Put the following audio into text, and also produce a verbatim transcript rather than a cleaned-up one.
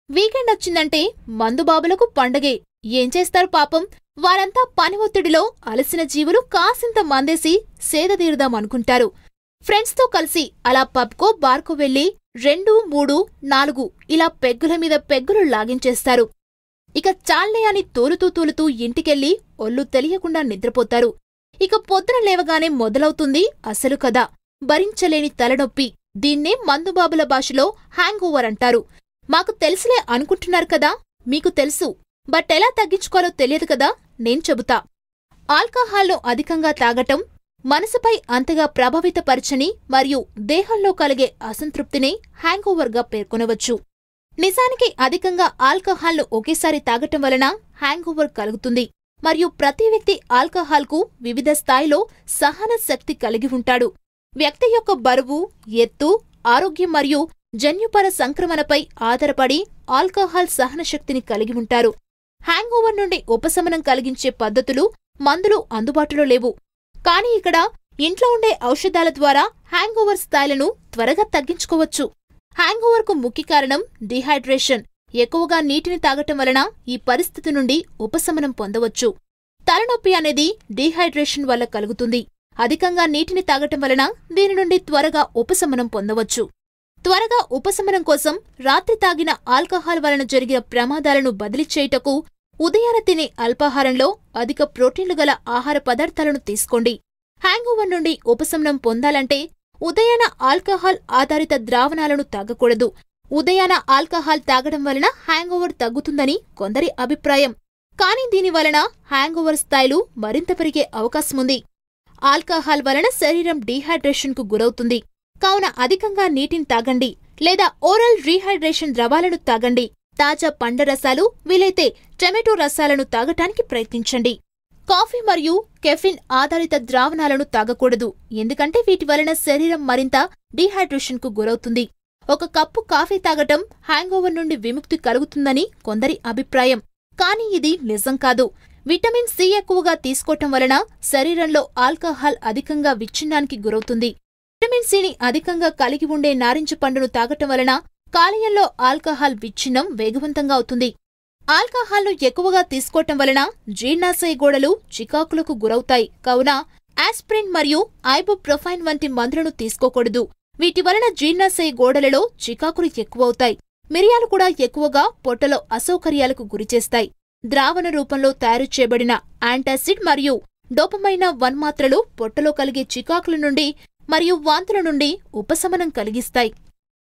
Weekend వచ్చిందంటే మందుబాబులకు పండగే. ఏం చేస్తారు పాపం, వారంతా పని ఒత్తిడిలో అలసిన జీవులు కాసింత మందేసి సేదదీరుదామనుకుంటారు. ఫ్రెండ్స్తో కలిసి అలా పబ్కో బార్కో వెళ్లి రెండు మూడు నాలుగు ఇలా పెగ్గుల మీద పెగ్గులు లాగించేస్తారు. ఇక చాల్లే అని తూలుతూ తూలుతూ ఇంటికెళ్ళి ఒళ్ళు తెలియకుండా నిద్రపోతారు. ఇక పొద్దున లేవగానే మొదలవుతుంది అసలు కథ, భరించలేని తలనొప్పి. దీన్నే మందుబాబుల భాషలో హ్యాంగ్ ఓవర్ అంటారు. మాకు తెలుసులే అనుకుంటున్నారు కదా, మీకు తెలుసు, బట్ ఎలా తగ్గించుకోవాలో తెలియదు కదా, నేను చెబుతా. ఆల్కహాల్ను అధికంగా తాగటం మనసుపై అంతగా ప్రభావితపరచని మరియు దేహంలో కలిగే అసంతృప్తిని హ్యాంగ్ ఓవర్గా పేర్కొనవచ్చు. నిజానికి అధికంగా ఆల్కహాల్ను ఒకేసారి తాగటం వలన హ్యాంగ్ ఓవర్ కలుగుతుంది మరియు ప్రతి వ్యక్తి ఆల్కహాల్కు వివిధ స్థాయిలో సహన శక్తి కలిగి ఉంటాడు. వ్యక్తి యొక్క బరువు, ఎత్తు, ఆరోగ్యం మరియు జన్యుపర సంక్రమణపై ఆధారపడి ఆల్కహాల్ సహనశక్తిని కలిగి ఉంటారు. హ్యాంగ్ ఓవర్ నుండి ఉపశమనం కలిగించే పద్ధతులు, మందులు అందుబాటులో లేవు. కానీ ఇక్కడ ఇంట్లో ఉండే ఔషధాల ద్వారా హ్యాంగ్ ఓవర్ స్థాయిలను త్వరగా తగ్గించుకోవచ్చు. హ్యాంగ్ ఓవర్కు ముఖ్య కారణం డీహైడ్రేషన్. ఎక్కువగా నీటిని తాగటం వలన ఈ పరిస్థితి నుండి ఉపశమనం పొందవచ్చు. తలనొప్పి అనేది డీహైడ్రేషన్ వల్ల కలుగుతుంది. అధికంగా నీటిని తాగటం వలన దీని నుండి త్వరగా ఉపశమనం పొందవచ్చు. త్వరగా ఉపశమనం కోసం రాత్రి తాగిన ఆల్కహాల్ వలన జరిగిన ప్రమాదాలను బదిలీ చేయుటకు ఉదయాన తినే అల్పాహారంలో అధిక ప్రోటీన్లు గల ఆహార పదార్థాలను తీసుకోండి. హ్యాంగ్ ఓవర్ నుండి ఉపశమనం పొందాలంటే ఉదయాన ఆల్కహాల్ ఆధారిత ద్రావణాలను తాగకూడదు. ఉదయాన ఆల్కహాల్ తాగడం వలన హ్యాంగ్ ఓవర్ తగ్గుతుందని కొందరి అభిప్రాయం. కానీ దీని వలన హ్యాంగ్ ఓవర్ స్థాయిలు మరింత పెరిగే అవకాశముంది. ఆల్కహాల్ వలన శరీరం డీహైడ్రేషన్కు గురవుతుంది. కావున అధికంగా నీటిని తాగండి లేదా ఓరల్ రీహైడ్రేషన్ ద్రవాలను తాగండి. తాజా పండ్ల రసాలు, వీలైతే టొమాటో రసాలను తాగటానికి ప్రయత్నించండి. కాఫీ మరియు కెఫిన్ ఆధారిత ద్రావణాలను తాగకూడదు, ఎందుకంటే వీటి వలన శరీరం మరింత డీహైడ్రేషన్కు గురవుతుంది. ఒక కప్పు కాఫీ తాగటం హ్యాంగ్ ఓవర్ నుండి విముక్తి కలుగుతుందని కొందరి అభిప్రాయం. కానీ ఇది నిజం కాదు. విటమిన్ సి ఎక్కువగా తీసుకోవటం వలన శరీరంలో ఆల్కహాల్ అధికంగా విచ్ఛిన్నానికి గురవుతుంది. విటమిన్ సిని అధికంగా కలిగి ఉండే నారింజ పండును తాగటం వలన కాలేయంలో ఆల్కహాల్ విచ్ఛిన్నం వేగవంతంగా అవుతుంది. ఆల్కహాల్ను ఎక్కువగా తీసుకోవటం వలన జీర్ణాశయ గోడలు చికాకులకు గురవుతాయి. కావున ఆస్పిరిన్ మరియు ఐబుప్రొఫైన్ వంటి మందులను తీసుకోకూడదు. వీటి వలన జీర్ణాశయ గోడలలో చికాకులు ఎక్కువవుతాయి. మిరియాలు కూడా ఎక్కువగా పొట్టలో అసౌకర్యాలకు గురిచేస్తాయి. ద్రావణ రూపంలో తయారు చేయబడిన యాంటాసిడ్ మరియు డోపమైనా వన్ మాత్రలు పొట్టలో కలిగే చికాకుల నుండి మరియు వాంతుల నుండి ఉపశమనం కలిగిస్తాయి.